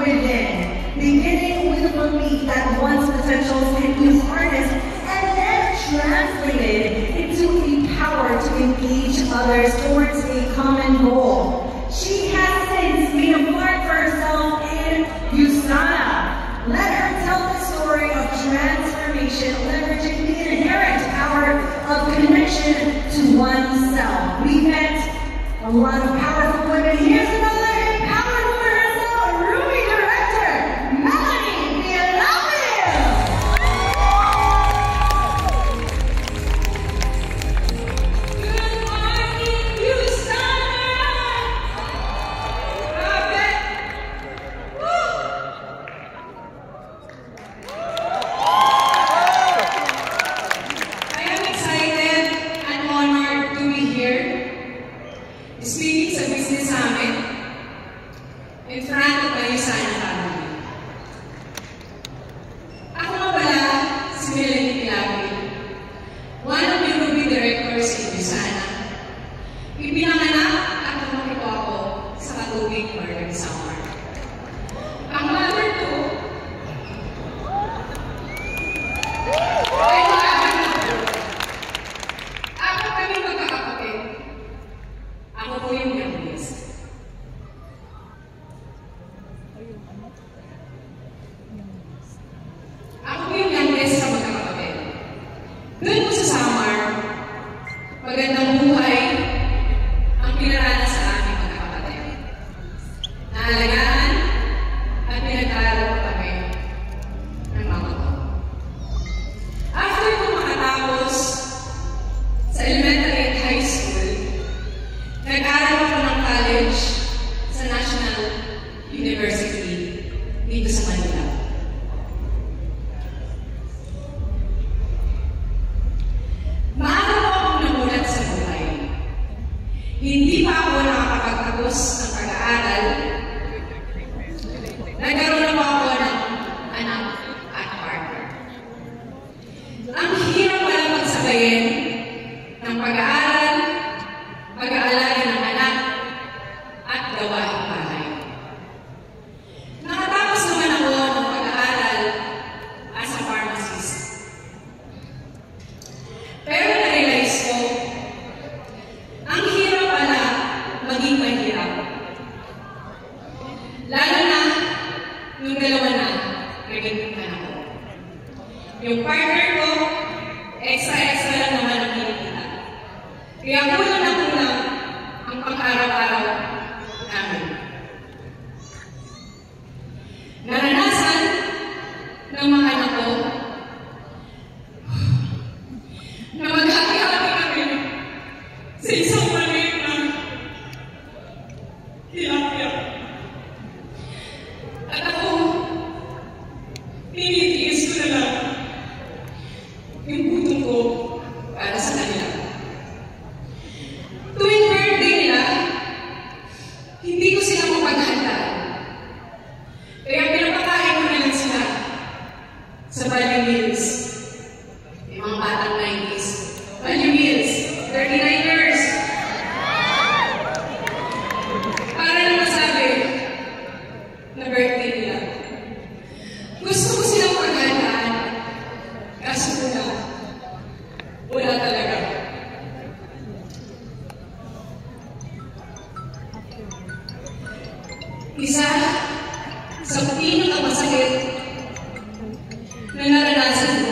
within, beginning with a belief that one's potentials can be harnessed and then translated into the power to engage others towards a common goal. She has since made a mark for herself in USANA. Let her tell the story of transformation, leveraging the inherent power of connection to oneself. We met a lot of powerful women. Here's another empowered woman herself, Ruby director, Melanie Villalobos. Good morning, USANA! Grabe! Woo! I am excited and honored to be here, speaking sa Business Summit in front of my USANA family. Ako nga pala si Melanie Villalobos, one of the Ruby directors in USANA. Ipinanganak at lumaki po ako sa Katubig, Northern Samar. Ang mother ko ay maraming ako. Apat kami magkakapatid. Ako po yung youngest. Ako po yung youngest sa magkakapatid. Doon po sa Samar, magandang buhay ang pinaranas sa aming magkakapatid. Naalagaan at pinag-aaral po kami ng mama ko. After ko makatapos sa elementary at high school, nag-aaral ako ng college sa National University dito sa Manila. Maaga po akong namulat sa buhay. Hindi pa ako nakakapagtapos ng pag-aaral. Nagkaroon na po ako ng anak at partner. Ang hirap pala magsabayin ng pag-aaral, pag-aalaga ng anak, at gawaing bahay. Nakatapos naman ako ng pag-aaral as a pharmacist. Pero na-realize ko, ang hirap pala maging mahirap. Lalo na yung dalawa na naging anak ko. Yung partner ko, extra lang naman ang kinikita. Kaya kulang na kulang ang pang-araw-araw namin. Naranasan ng mga anak ko na maghati-hati kami sa isang maliit na tilapia. At ako, tinitiis ko na lang yung gutom ko para sa kanila. Tuwing birthday nila, hindi ko sila mapaghandaan. Kaya pinapakain ko na lang sila sa value meals. May mga batang 90s. Value meals, 39ers. Para na masabi na birthday nila. Gusto ko silang paghandaan. Kaso wala talaga. Isa sa pinakamasakit na naranasan ko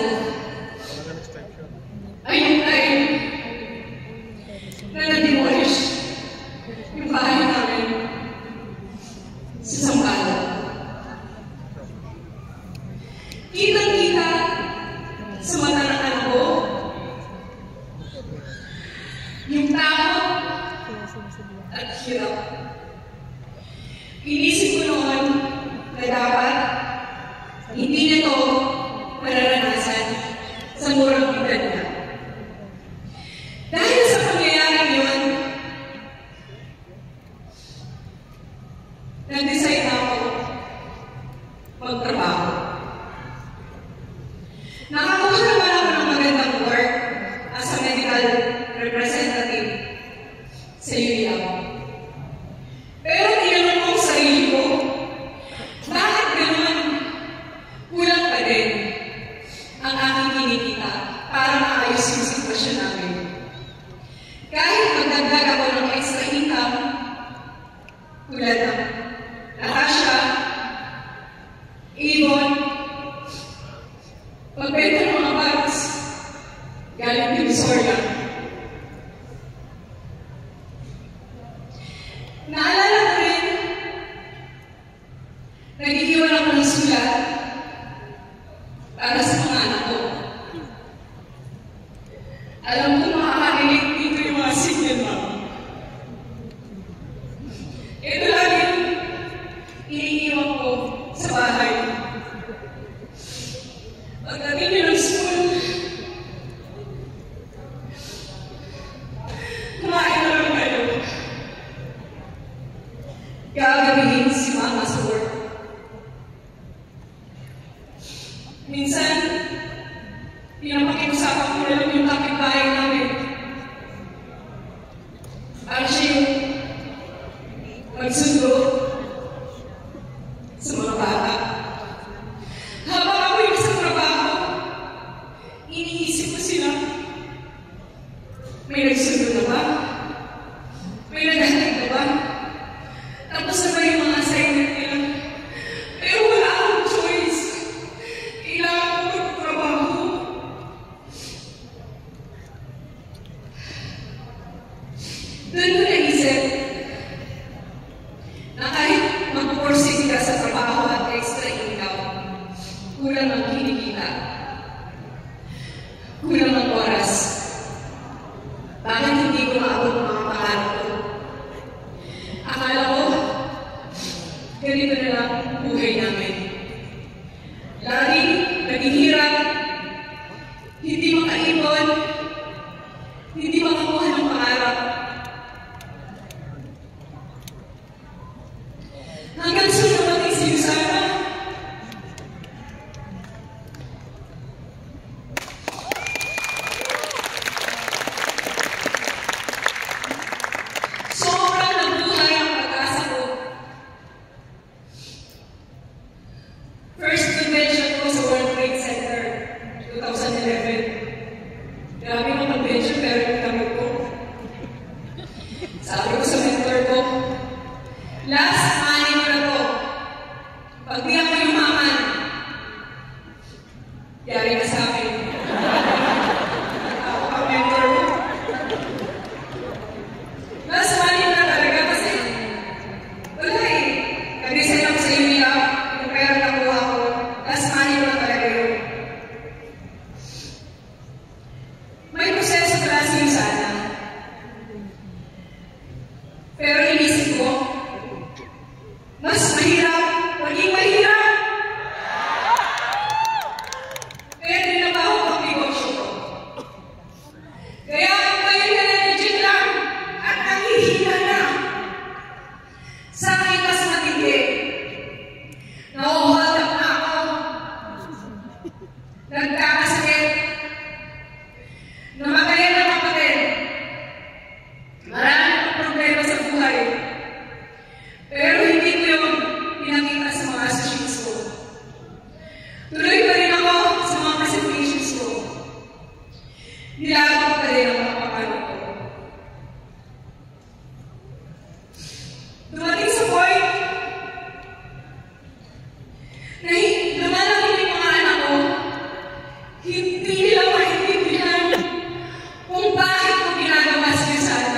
ay yung time na na-demolish yung bahay namin sa Zambala. Kitang-kita sa mata ng anak ko yung takot at hirap. Inisip ko noon na dapat hindi nito mararanasan sa murang edad na. Dahil sa pangyayaring yun, nag-decide ako magtrabaho. Nakakuha naman ako ng magandang work as a medical representative sa UNILAB. Pero tinanong ko ang sarili ko, bakit Nag-iiwan ako ng sulat para sa mga anak ko. Alam ko makakarinig dito yung mga single mom. Ito lang yung iniiwan ko sa bahay. Pagdating nyo ng school, kumain na lang kayo. Gagabihin si mama sa work. Minsan, pinapakiusapan ko na lang yung kapitbahay namin. Para siya yung magsundo sa mga bata. Habang ako yung sa trabaho, iniisip ko sila, may nagsundo na ba? May naghatid na ba? Tapos na ba yung mga assignment nila? Pero wala akong choice. Kailangan ko magtrabaho. Doon ko naisip na kahit mag-forsing ka sa trabaho at extra income, kulang ang kinikita. Kulang ang oras. Bakit hindi ko maabot mga pangarap ko? Akala ko, ganito na lang ang buhay namin. Laging naghihirap, hindi makaipon, hindi makakuha ng pangarap. Hanggang sa dumating si Susana. Sobrang nabuhay ang pag-asa ko. First convention ko sa World Trade Center, 2011. Grabe ang convention, pero yung kamit ko. Sabi ko sa mentor ko, last money ko na to. Pag di ako yumaman, yari ka sa akin. Ako ang mentor ko. Last money ko na talaga kasi wala eh. Nag-resign ako sa UNIA, yung pera nakuha ko. Last money ko na talaga yun. May proseso pala si Susana. Pero inisip ko, mas mahirap, maging mahirap. Kaya dinabaho ko ang negosyo ko. Kaya kung kayo na legit lang at nanghihina na, sa akin mas matindi. Nahuhold up na ako. Nagkakasakit. Namatayan ng kapatid. Marami akong problema sa buhay. Pero hindi ko yun pinakita sa mga associates ko. Tuloy pa rin ako sa mga presentations ko. Nilago pa rin ang mga pangarap ko. Dumating sa point na lumalaki yung mga anak ko, hindi nila maintindihan kung bakit ko ginagawa si Susana.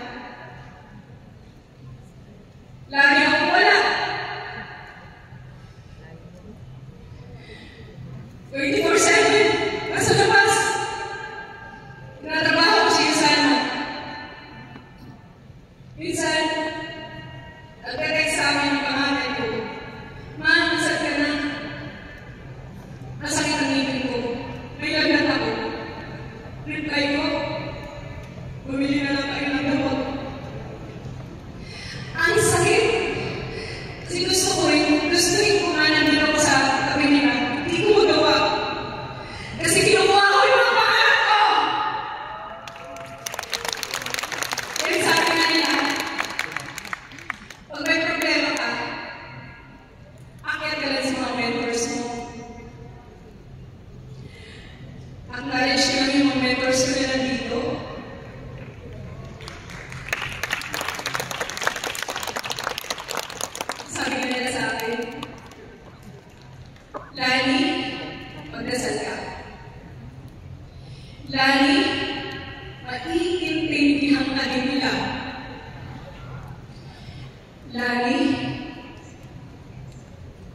Lagi akong wala. 24/7, nasa labas. Tinatrabaho ko si Susana. Minsan, nagka-text sa amin ng panganay ko, "Ma, nasaan ka na? Masakit ang ngipin ko. May lagnat ako." Reply ko, "Bumili na lang kayo ng gamot." Ang sakit. Kasi gusto ko yung nga nandun ako sa tabi nila. Hindi ko magawa. Kasi kinukuha ko yung mga pangarap ko. Kaya sabi nga nila, pag may problema ka, akyat ka lang sa mga mentors mo. Acknowledge ko lang yung mga mentors ko na nandito. Sabi nga nila sa akin, "Lani, magdasal ka. Lani, maiintindihan ka din nila. Lani,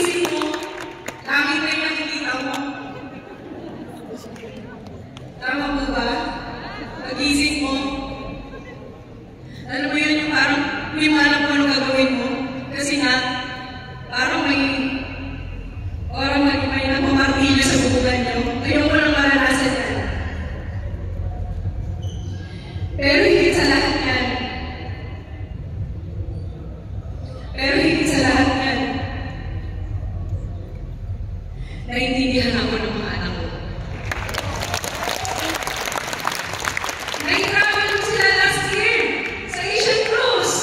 pagising mo, langit na yung nakikita mo. Tama po ba? Pagising mo, alam mo yun yung parang hindi mo alam kung ano gagawin mo. Kasi nga, parang may nagmamartilyo sa bubugan nyo. Ayaw mo lang maranasan yan. Pero higit sa lahat yan, naiintindihan ako ng mga anak ko. Nai-travel ko sila last year sa Asian Cruise.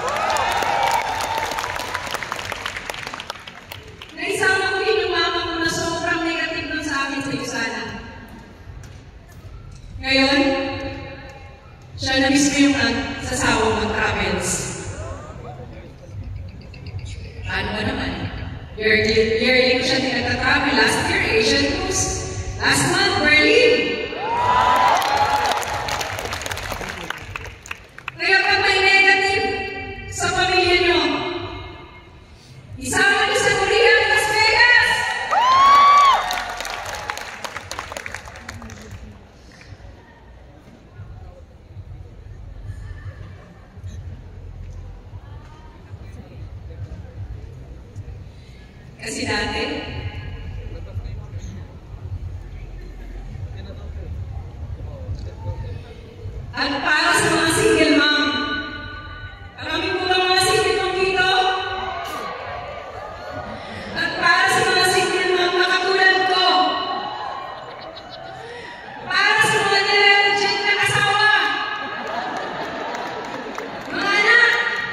Naisama ko din yung mama ko na sobrang negative nun sa akin sa Yusana. Ngayon, siya na mismo yung nagsasawa mag-travels. Ano ba naman? Yearly ko siya tinagtatravel. Last year, Asian Cruise. Last month, Berlin. Kaya pag may negative sa pamilya nyo, isama nyo sa Korea, Las Vegas! Kasi dati, at para sa mga single mom, marami po ba mga single mom dito? At para sa mga single mom na katulad ko, para sa mga nire-reject na asawa, mga anak,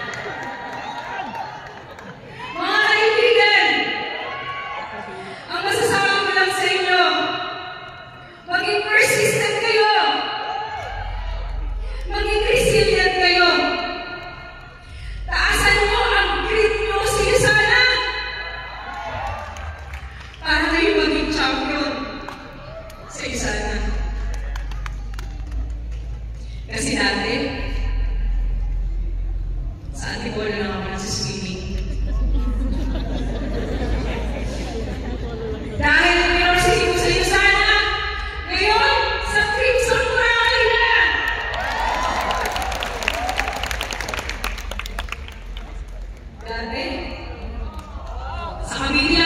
mga kaibigan, ang masasabi ko lang sa inyo, maging persistent kayo. Maging resilient kayo. Taasan mo ang grit nyo sa Yusana. Para kayo maging champion sa Yusana. Kasi dati, sa Antipolo lang ako nagsiswimming. Dahil pinarasili ko sa Yusana, ngayon, sa Crimson Coral na! Dati, sa Kabila,